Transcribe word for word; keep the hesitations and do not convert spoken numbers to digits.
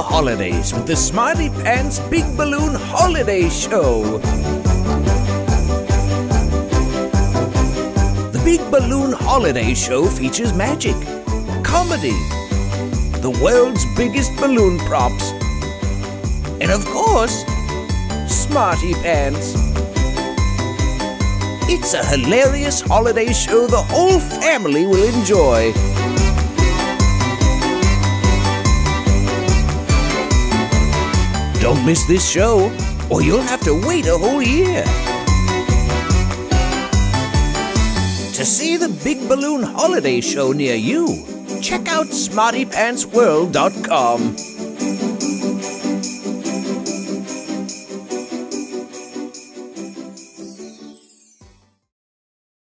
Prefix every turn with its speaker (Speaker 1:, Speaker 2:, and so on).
Speaker 1: holidays with the Smarty Pants Big Balloon Holiday Show. The Big Balloon Holiday Show features magic, comedy, the world's biggest balloon props, and of course, Smarty Pants. It's a hilarious holiday show the whole family will enjoy. Don't miss this show, or you'll have to wait a whole year. To see the Big Balloon Holiday Show near you, check out smarty pants world dot com.